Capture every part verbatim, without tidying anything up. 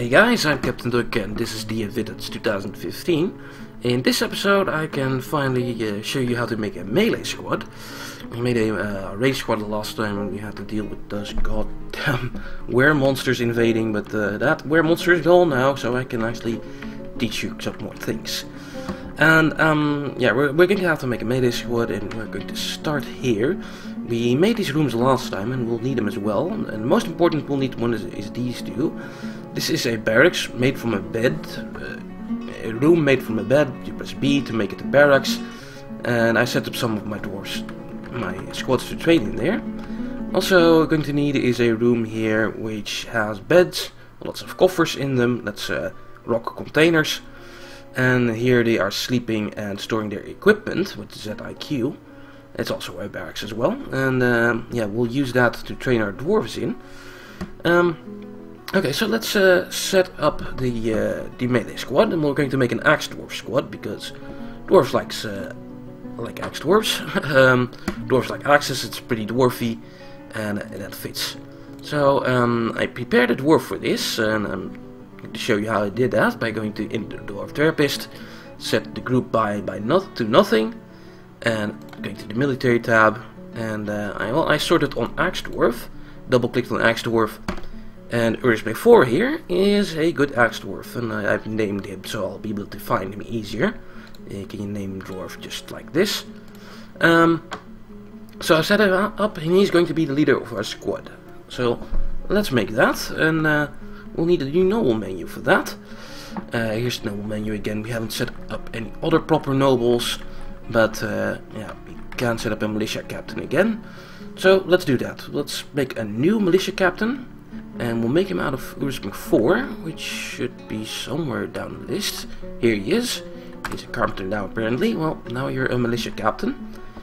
Hey guys, I'm Captain Duck and this is D F Vidits twenty fifteen. In this episode I can finally uh, show you how to make a melee squad. We made a uh, range squad the last time and we had to deal with those goddamn were monsters invading, but uh, that were monster is gone now, so I can actually teach you some more things. And um, yeah, we're, we're going to have to make a melee squad and we're going to start here. We made these rooms last time and we'll need them as well. And the most important we'll need one is, is these two. This is a barracks made from a bed, uh, a room made from a bed. You press B to make it a barracks, and I set up some of my dwarves, my squads to train in there. Also, we're going to need is a room here which has beds, lots of coffers in them. That's uh, rock containers, and here they are sleeping and storing their equipment with Z I Q. It's also a barracks as well, and um, yeah, we'll use that to train our dwarves in. Um, Okay, so let's uh, set up the uh, the melee squad, and we're going to make an axe dwarf squad because dwarves likes uh, like axe dwarves. um, dwarves like axes. It's pretty dwarfy, and uh, that fits. So um, I prepared a dwarf for this, and I'm going to show you how I did that by going to into the dwarf therapist, set the group by by not to nothing, and going to the military tab, and uh, I well I sorted on axe dwarf, double clicked on axe dwarf. And Ursbay four here is a good axe dwarf, and I, I've named him so I'll be able to find him easier. You can name dwarf just like this. Um, so I set him up, and he's going to be the leader of our squad. So let's make that, and uh, we'll need a new noble menu for that. Uh, here's the noble menu again. We haven't set up any other proper nobles, but uh, yeah, we can set up a militia captain again. So let's do that. Let's make a new militia captain. And we'll make him out of Ursbay four, which should be somewhere down the list. Here he is. He's a carpenter now, apparently. Well, now you're a militia captain.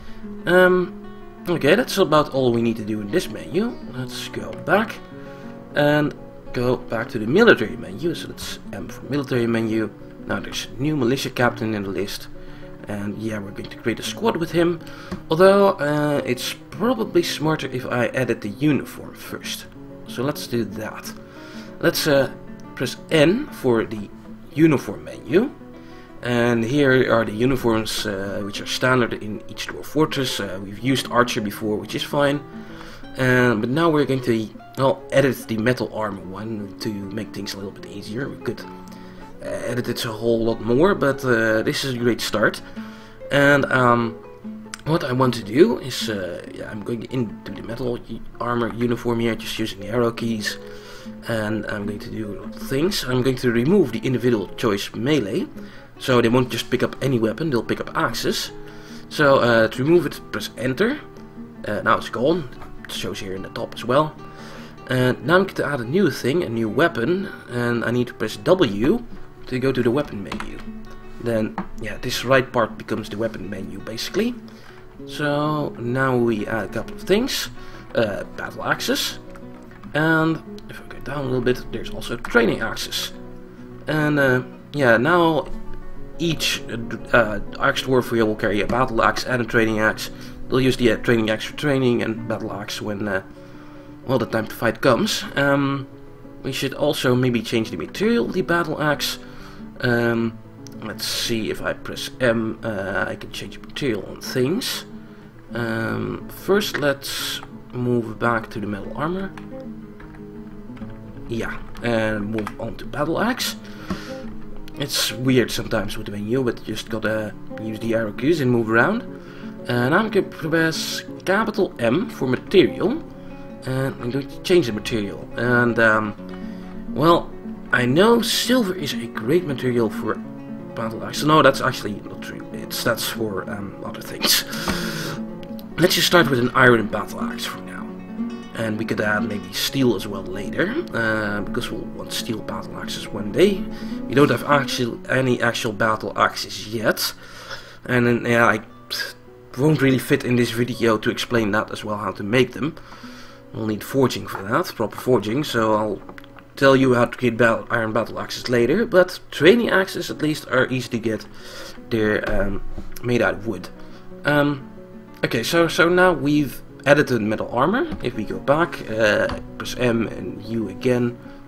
Um, okay, that's about all we need to do in this menu. Let's go back and go back to the military menu. So that's M for military menu. Now there's a new militia captain in the list. And yeah, we're going to create a squad with him. Although uh, it's probably smarter if I edit the uniform first. So let's do that. Let's uh, press N for the uniform menu. And here are the uniforms uh, which are standard in each dwarf fortress. Uh, we've used Archer before, which is fine. Um, but now we're going to well, edit the metal armor one to make things a little bit easier. We could uh, edit it a whole lot more, but uh, this is a great start. And um, what I want to do is, uh, yeah, I'm going into the metal armor uniform here, just using the arrow keys, and I'm going to do things. I'm going to remove the individual choice melee, so they won't just pick up any weapon, they'll pick up axes. So uh, to remove it, press enter. Uh, now it's gone, it shows here in the top as well. And now I'm going to add a new thing, a new weapon, and I need to press W to go to the weapon menu. Then, yeah, this right part becomes the weapon menu, basically. So now we add a couple of things, uh, battle axes, and if I go down a little bit, there's also training axes. And uh, yeah, now each uh, axe dwarf here will carry a battle axe and a training axe. They'll use the uh, training axe for training and battle axe when uh, well the time to fight comes. Um, we should also maybe change the material of the battle axe. Um, let's see, if I press M, uh, I can change material on things. Um, first let's move back to the metal armor. Yeah, and move on to battle axe. It's weird sometimes with the menu, but you just gotta use the arrow keys and move around. And I'm going to press capital M for material, and I'm going to change the material. And um, well, I know silver is a great material for battle axe. No, that's actually not true. It's that's for um, other things. Let's just start with an iron battle axe for now, and we could add maybe steel as well later, uh, because we'll want steel battle axes one day. We don't have actual any actual battle axes yet, and then yeah, I won't really fit in this video to explain that as well, how to make them. We'll need forging for that, proper forging. So I'll tell you how to create battle, iron battle axes later, but training axes at least are easy to get. They're um, made out of wood. Um, okay, so so now we've edited metal armor. If we go back, uh, press M and U again,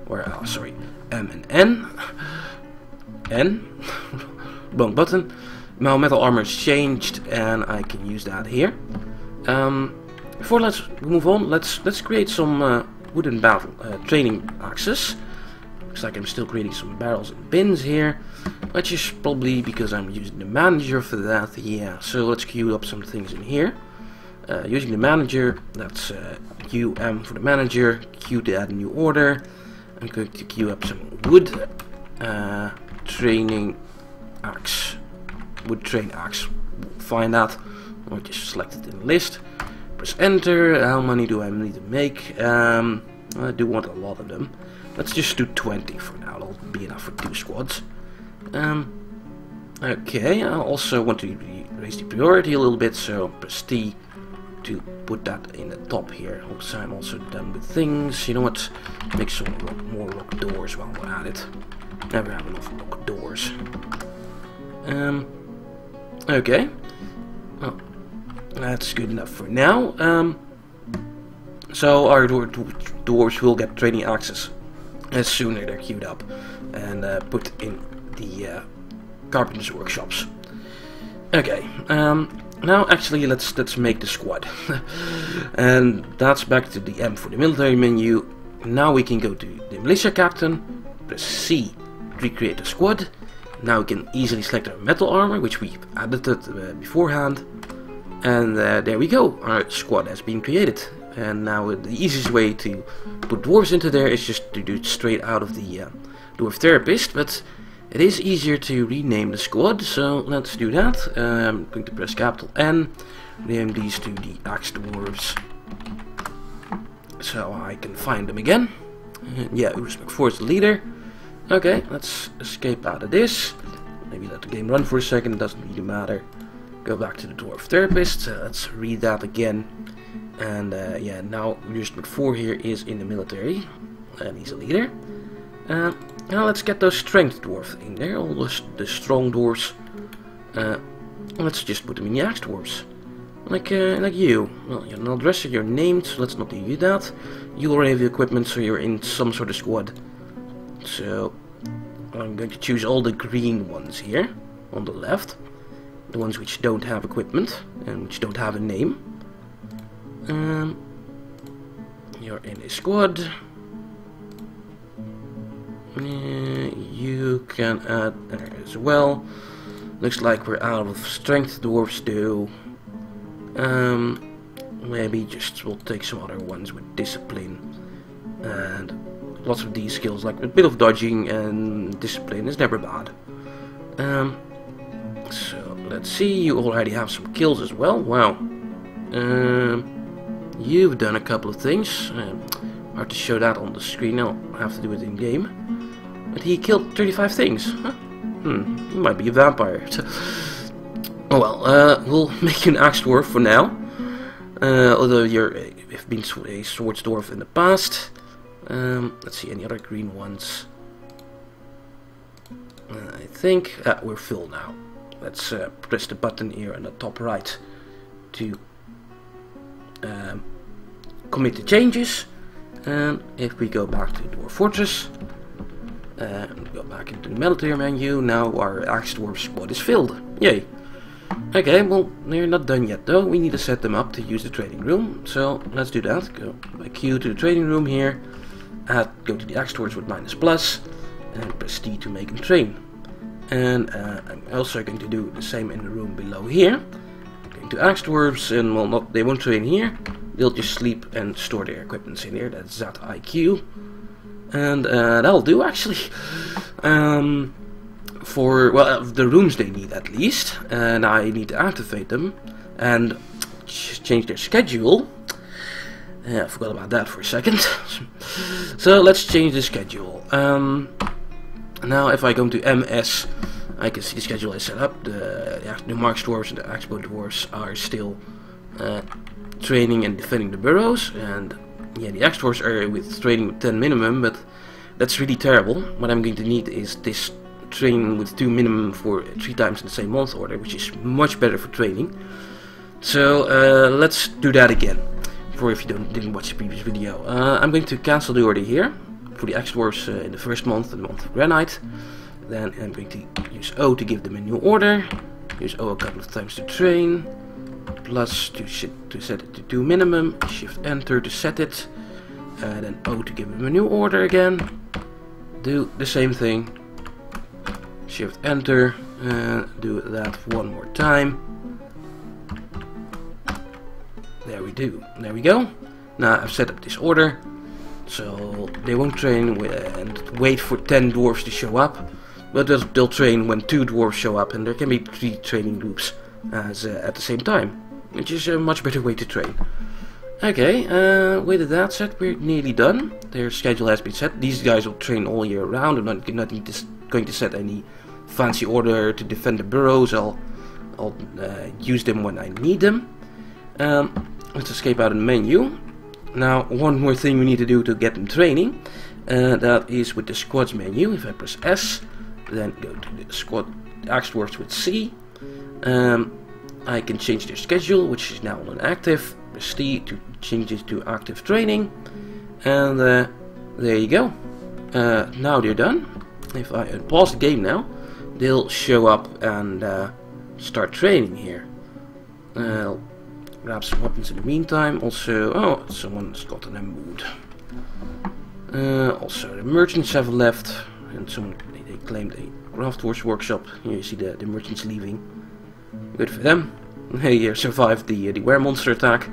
or uh, sorry, M and N. N. Wrong button. Now metal armor is changed, and I can use that here. Um, before let's move on, let's let's create some uh, wooden battle uh, training axes. Looks like I'm still creating some barrels and bins here, which is probably because I'm using the manager for that. Yeah, so let's queue up some things in here. Uh, using the manager, that's uh, Q M for the manager, Q to add a new order. I'm going to queue up some wood uh, training axe, wood train axe. Find that, or just select it in the list. Press enter. How many do I need to make? Um, I do want a lot of them. Let's just do twenty for now. That'll be enough for two squads. Um, okay, I also want to raise the priority a little bit, so press T to put that in the top here. Also, I'm also done with things. You know what? Make some lock, more locked doors while we're at it. Never have enough locked doors. Um, okay. Well, that's good enough for now. Um, so our door doors will get training access as soon as they're queued up and uh, put in the uh, carpenter's workshops. Okay. Um, now actually let's let's make the squad, and that's back to the M for the military menu. Now we can go to the militia captain. Press C to recreate the squad. Now we can easily select our metal armor, which we've added it, uh, beforehand. And uh, there we go, our squad has been created. And now uh, the easiest way to put dwarves into there is just to do it straight out of the uh, dwarf therapist. But it is easier to rename the squad, so let's do that. Uh, I'm going to press capital N, name these to the axe dwarves, so I can find them again. Uh, yeah, Urus McFour is the leader. Okay, let's escape out of this. Maybe let the game run for a second, it doesn't really matter. Go back to the dwarf therapist, uh, let's read that again. And uh, yeah, now Urus McFour here is in the military, and he's a leader. Uh, now let's get those strength dwarves in there, all the, the strong dwarves. Uh, let's just put them in the axe dwarves. Like, uh, like you. Well, you're not dresser, you're named, so let's not do you that. You already have the equipment, so you're in some sort of squad. So, I'm going to choose all the green ones here, on the left. The ones which don't have equipment, and which don't have a name. Um, you're in a squad. Uh, you can add there as well. Looks like we're out of strength dwarves too. Um, maybe just we'll take some other ones with discipline and lots of these skills, like a bit of dodging and discipline is never bad. Um, so let's see. You already have some kills as well. Wow. Um, you've done a couple of things. Um, hard to show that on the screen. I'll have to do it in game. But he killed thirty-five things. Huh? Hmm, he might be a vampire. Oh well, uh, we'll make you an axe dwarf for now. Uh, although you're a, you've been a swords dwarf in the past. Um, let's see, any other green ones? Uh, I think uh, we're full now. Let's uh, press the button here on the top right to um, commit the changes. And if we go back to Dwarf Fortress, Uh, and go back into the military menu, now our axe dwarf squad is filled. Yay. Okay, well, they're not done yet though. We need to set them up to use the training room. So let's do that. Go by Q to the training room here. Add, go to the axe dwarves with minus plus. And press T to make them train. And uh, I'm also going to do the same in the room below here. I'm going to axe dwarves, and well, not they won't train here. They'll just sleep and store their equipment in here. That's Z I Q. And uh, that'll do actually. Um, for, well, uh, the rooms they need at least. And I need to activate them. And ch change their schedule. Uh, I forgot about that for a second. So let's change the schedule. Um, now if I go to M S, I can see the schedule is set up. The, yeah, the Marks dwarves and the Axbow dwarves are still uh, training and defending the burrows. And yeah, the axe dwarves are with training with ten minimum, but that's really terrible. What I'm going to need is this training with two minimum for three times in the same month order, which is much better for training. So uh, let's do that again, for if you don't didn't watch the previous video. Uh, I'm going to cancel the order here for the X-Dwarfs uh, in the first month, the month of Granite. Then I'm going to use O to give them a new order. Use O a couple of times to train. Plus to, to set it to two minimum. Shift Enter to set it. And then O to give them a new order again. Do the same thing. Shift Enter. And do that one more time. There we do. There we go. Now I've set up this order. So they won't train and wait for ten dwarfs to show up. But they'll, they'll train when two dwarfs show up, and there can be three training groups as uh, at the same time, which is a much better way to train. Okay, uh, with that said, we're nearly done. Their schedule has been set. These guys will train all year round. I'm not, not going to set any fancy order to defend the burrows. I'll, I'll uh, use them when I need them. Um, let's escape out of the menu. Now, one more thing we need to do to get them training. Uh, that is with the squads menu. If I press S, then go to the squad X-Dwarfs with C. Um, I can change their schedule, which is now on active. Press T to change it to active training. And uh, there you go. Uh, now they're done. If I pause the game now, they'll show up and uh, start training here. Uh, I'll grab some weapons in the meantime. Also, oh, someone's gotten a mood. Uh, also, the merchants have left, and someone they, they claimed a Craftworks workshop. Here you see the, the merchants leaving. Good for them. They uh, survived the uh, the weremonster attack.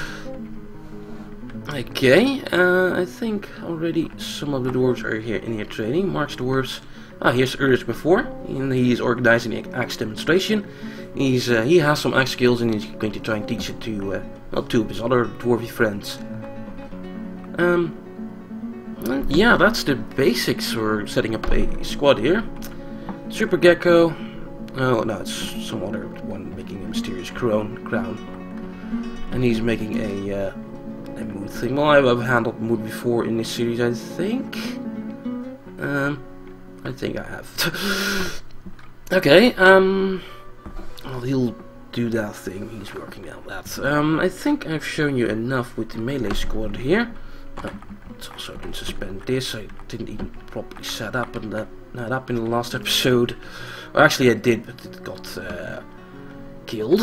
Okay, uh, I think already some of the dwarves are here in here training. Mark's dwarves. Ah, here's Urus before, and he's organizing the axe demonstration. He's uh, he has some axe skills, and he's going to try and teach it to uh, well, two of his other dwarvy friends. Um. Yeah, that's the basics for setting up a squad here. Super Gecko. Oh no, it's some other one making a mysterious crown. crown. And he's making a, uh, a mood thing. Well, I've handled mood before in this series, I think. Um, I think I have. Okay, um, well, he'll do that thing. He's working on that. Um, I think I've shown you enough with the melee squad here. Uh, Let's also can suspend this. I didn't even properly set up and that, that up in the last episode. Well, actually I did, but it got uh, killed.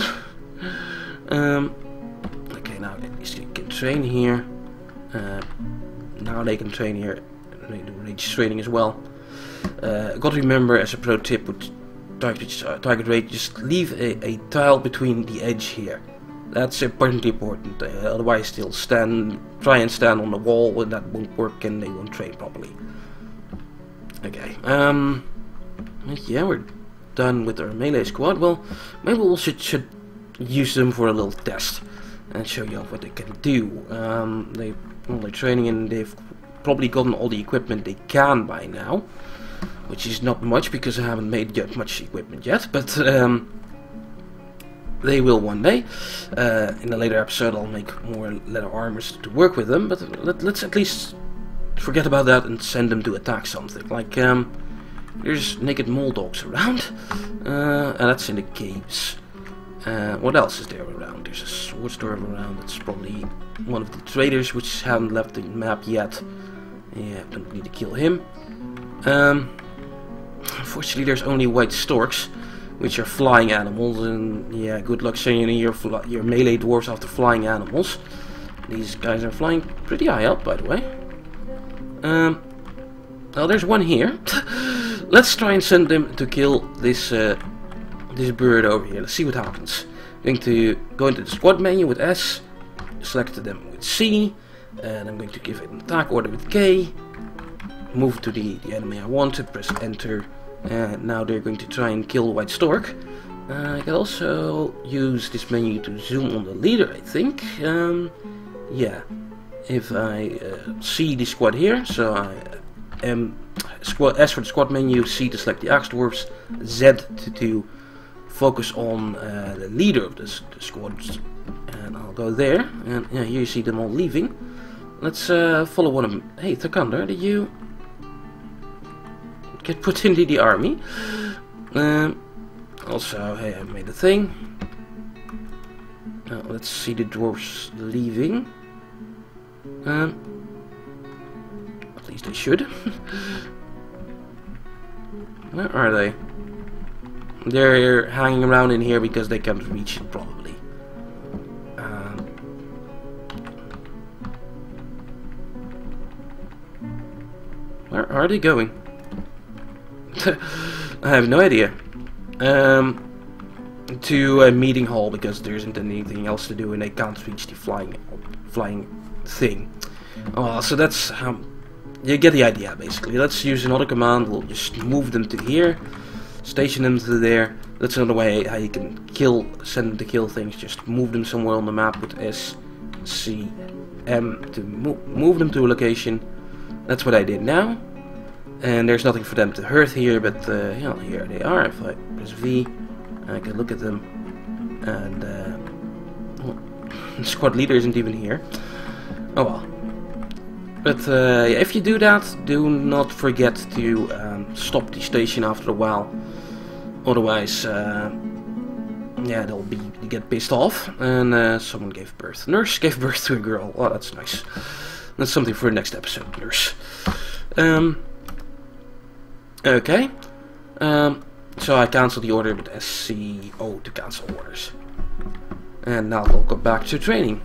Um, okay, now at least you can train here. Uh, now they can train here. They do rage training as well. Uh, got to remember as a pro tip with target, uh, target rate, just leave a, a tile between the edge here. That's importantly important, uh, otherwise they'll stand, try and stand on the wall and that won't work and they won't train properly. Okay, um, yeah, we're done with our melee squad. Well, maybe we should, should use them for a little test and show you what they can do. Um, they, well, they're training and they've probably gotten all the equipment they can by now, which is not much because I haven't made yet much equipment yet, but um, they will one day. Uh, in a later episode I'll make more leather armors to work with them, but let, let's at least forget about that and send them to attack something. Like, um, there's naked mole dogs around, uh, and that's in the caves. Uh, what else is there around? There's a sword storm around. That's probably one of the traders which haven't left the map yet. Yeah, don't need to kill him. Um, unfortunately there's only white storks, which are flying animals, and yeah, good luck sending your, your melee dwarves after flying animals. These guys are flying pretty high up, by the way. Um, well, there's one here. Let's try and send them to kill this uh, this bird over here. Let's see what happens. I'm going to go into the squad menu with S, select them with C, and I'm going to give it an attack order with K. Move to the, the enemy I wanted, press enter. And now they're going to try and kill the white stork. Uh, I can also use this menu to zoom on the leader, I think. Um, yeah, if I uh, see the squad here, so I am squad S for the squad menu, C to select the X-Dwarfs, Z to, to focus on uh, the leader of this, the squad, and I'll go there. And yeah, here you see them all leaving. Let's uh, follow one of them. Hey, Thakander, did you get put into the army? Um, also, hey, I made a thing. Now, let's see the dwarves leaving. Um, least they should. Where are they? They're hanging around in here because they can't reach it, probably. Um, where are they going? I have no idea. Um, to a meeting hall because there isn't anything else to do and they can't reach the flying, flying thing. Oh, so that's how you get the idea. Basically, let's use another command. We'll just move them to here. Station them to there. That's another way how you can kill, send them to kill things. Just move them somewhere on the map with S, C, M to mo move them to a location. That's what I did now. And there's nothing for them to hurt here, but uh, you know, here they are. If I press V, I can look at them. And uh, well, the squad leader isn't even here. Oh well. But uh, if you do that, do not forget to um, stop the station after a while. Otherwise, uh, yeah, they'll be they get pissed off. And uh, someone gave birth. Nurse gave birth to a girl. Oh, that's nice. That's something for the next episode, Nurse. Um, okay. Um, so I cancel the order with S C O to cancel orders. And now we'll go back to training.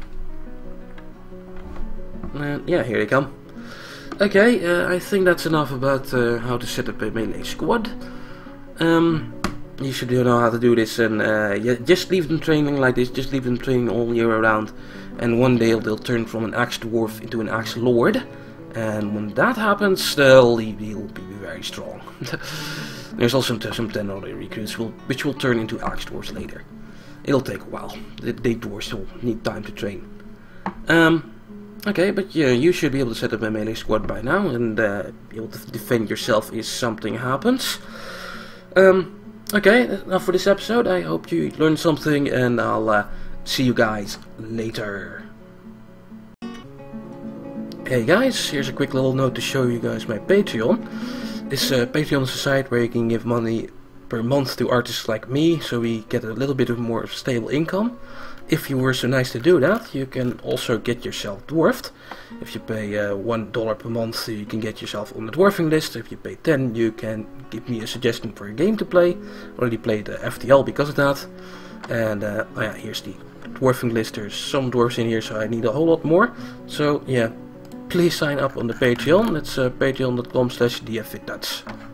And yeah, here they come. Okay, uh, I think that's enough about uh, how to set up a melee squad. Um, you should know how to do this, and uh, yeah, just leave them training like this. Just leave them training all year around, and one day they'll turn from an axe dwarf into an axe lord. And when that happens, they'll, they'll be very strong. There's also some ten other recruits will, which will turn into axe dwarves later. It'll take a while. The, the dwarves will need time to train. Um. Okay, but yeah, you should be able to set up a melee squad by now and uh, be able to defend yourself if something happens. Um, okay, enough for this episode. I hope you learned something, and I'll uh, see you guys later. Hey guys, here's a quick little note to show you guys my Patreon. This uh, Patreon is a site where you can give money per month to artists like me, so we get a little bit of more stable income. If you were so nice to do that, you can also get yourself dwarfed. If you pay uh, one dollar per month, you can get yourself on the dwarfing list. If you pay ten, you can give me a suggestion for a game to play. I already played uh, F T L because of that. And uh, oh yeah, here's the dwarfing list. There's some dwarfs in here, so I need a whole lot more. So yeah, please sign up on the Patreon. It's uh, patreon dot com slash dfvidnuts.